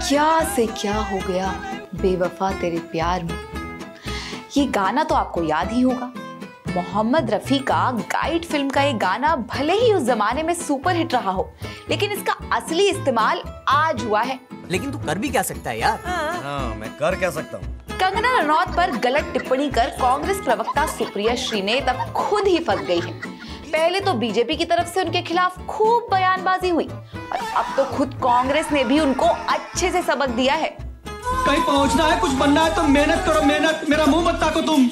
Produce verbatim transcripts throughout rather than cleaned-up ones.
क्या से क्या हो गया बेवफा तेरे प्यार में। ये गाना तो आपको याद ही होगा, मोहम्मद रफी का गाइड फिल्म का ये गाना भले ही उस जमाने में सुपर हिट रहा हो, लेकिन इसका असली इस्तेमाल आज हुआ है। लेकिन तू कर भी क्या सकता है यार? हाँ, मैं कर क्या सकता हूँ? कंगना रनौत पर गलत टिप्पणी कर कांग्रेस प्रवक्ता सुप्रिया श्रीनेत अब खुद ही फंस गई है। पहले तो बीजेपी की तरफ से उनके खिलाफ खूब बयानबाजी हुई और अब तो खुद कांग्रेस ने भी उनको अच्छे से सबक दिया है। कहीं पहुंचना है, कुछ बनना है तो मेहनत करो, मेहनत। मेरा मुंह मत ताको तुम।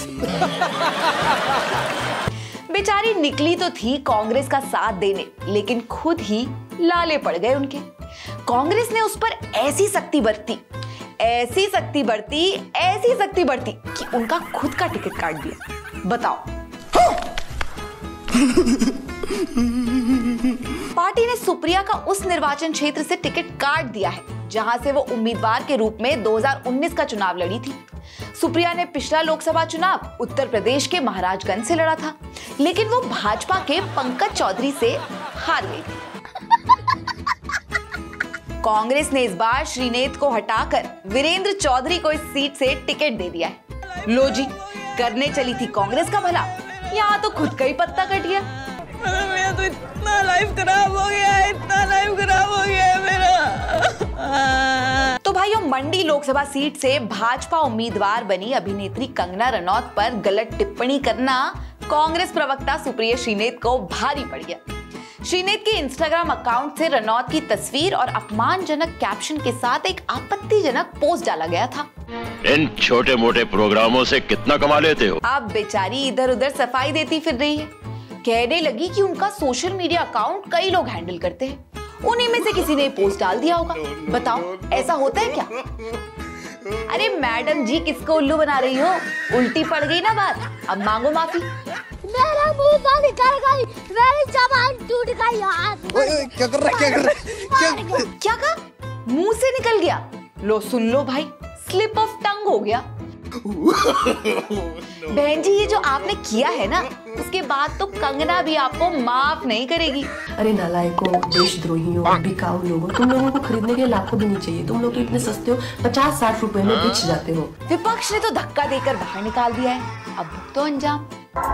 बेचारी निकली तो थी कांग्रेस का साथ देने, लेकिन खुद ही लाले पड़ गए उनके। कांग्रेस ने उस पर ऐसी सख्ती बरती, ऐसी सख्ती बरती, ऐसी सख्ती बरती कि उनका खुद का टिकट काट दिया। बताओ। पार्टी ने सुप्रिया का उस निर्वाचन क्षेत्र से टिकट काट दिया है जहां से वो उम्मीदवार के रूप में दो हज़ार उन्नीस का चुनाव लड़ी थी। सुप्रिया ने पिछला लोकसभा चुनाव उत्तर प्रदेश के महाराजगंज से लड़ा था, लेकिन वो भाजपा के पंकज चौधरी से हार गई थी। कांग्रेस ने इस बार श्रीनेत को हटाकर वीरेंद्र चौधरी को इस सीट से टिकट दे दिया है। लो जी, करने चली थी कांग्रेस का भला, यहाँ तो खुद का ही पत्ता कट गया। मेरा तो इतना लाइफ खराब हो गया है, इतना लाइफ खराब हो गया है मेरा। तो भाइयों, मंडी लोकसभा सीट से भाजपा उम्मीदवार बनी अभिनेत्री कंगना रनौत पर गलत टिप्पणी करना कांग्रेस प्रवक्ता सुप्रिया श्रीनेत को भारी पड़ गया। श्रीनेत के इंस्टाग्राम अकाउंट से रनौत की तस्वीर और अपमानजनक कैप्शन के साथ एक आपत्तिजनक पोस्ट डाला गया था। इन छोटे मोटे प्रोग्रामों से कितना कमा लेते हो? अब बेचारी इधर उधर सफाई देती फिर रही है। कहने लगी कि उनका सोशल मीडिया अकाउंट कई लोग हैंडल करते हैं, उन्हीं में से किसी ने पोस्ट डाल दिया होगा। बताओ, ऐसा होता है क्या? अरे मैडम जी, किसको उल्लू बना रही हो? उल्टी पड़ गई ना बात, अब मांगो माफी। मेरा मुंह तो निकल गई, मेरी जबान टूट गई यार। क्या कर रहा है? क्या कर रहा है? क्या क्या कहा? मुंह से निकल गया? लो सुन लो भाई, स्लिप ऑफ टंग हो गया। बहन जी, ये जो आपने किया है ना, उसके बाद तो कंगना भी आपको माफ नहीं करेगी। अरे नालायकों, देशद्रोहियों, बिकाऊ लोगों, तुम लोगों को खरीदने के लिए लाखों भी नहीं चाहिए। तुम लोग तो इतने सस्ते हो, पचास साठ रुपए में बिछ जाते हो। विपक्ष ने तो धक्का देकर बाहर निकाल दिया है, अब भुगतो अंजाम।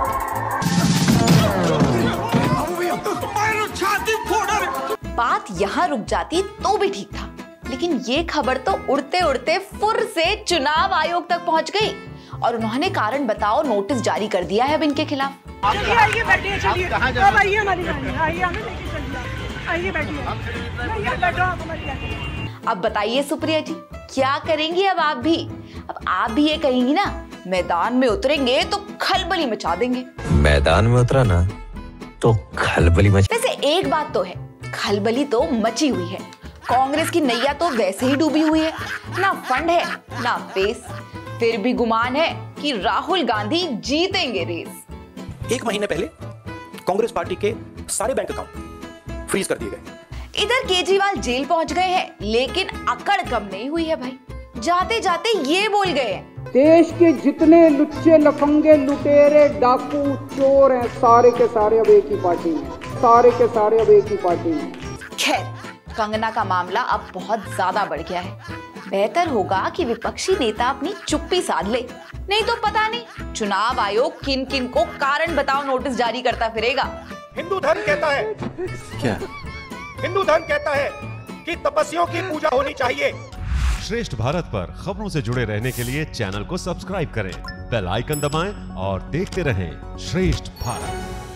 बात यहाँ रुक जाती तो भी ठीक था, लेकिन ये खबर तो उड़ते उड़ते फुर से चुनाव आयोग तक पहुंच गई और उन्होंने कारण बताओ नोटिस जारी कर दिया है अब इनके खिलाफ। आइए आइए बैठिए, चलिए अब आइए हमारी गाड़ी, आइए हमें लेके चलिए, आइए बैठिए, मैं बैठो आप हमारी गाड़ी। अब बताइए सुप्रिया जी, क्या करेंगी अब आप भी? अब आप भी ये कहेंगी ना, मैदान में उतरेंगे तो खलबली मचा देंगे। मैदान में उतरा ना तो खलबली मच। वैसे एक बात तो है, खलबली तो मची हुई है। कांग्रेस की नैया तो वैसे ही डूबी हुई है, ना फंड है ना फेस, फिर भी गुमान है कि राहुल गांधी जीतेंगे रेस। एक महीने पहले कांग्रेस पार्टी के सारे बैंक अकाउंट फ्रीज कर दिए गए। इधर केजरीवाल जेल पहुंच गए हैं, लेकिन अकड़ कम नहीं हुई है भाई। जाते जाते ये बोल गए हैं, देश के जितने लुच्चे लफंगे लुटेरे डाकू चोर हैं, सारे के सारे अब एक ही पार्टी में, सारे के सारे अब एक ही पार्टी में। खैर, कंगना का मामला अब बहुत ज्यादा बढ़ गया है। बेहतर होगा कि विपक्षी नेता अपनी चुप्पी साध ले, नहीं तो पता नहीं चुनाव आयोग किन किन को कारण बताओ नोटिस जारी करता फिरेगा। हिंदू धर्म कहता है क्या? हिंदू धर्म कहता है कि तपस्वियों की पूजा होनी चाहिए। श्रेष्ठ भारत पर खबरों से जुड़े रहने के लिए चैनल को सब्सक्राइब करें, बेल आइकन दबाएं और देखते रहें श्रेष्ठ भारत।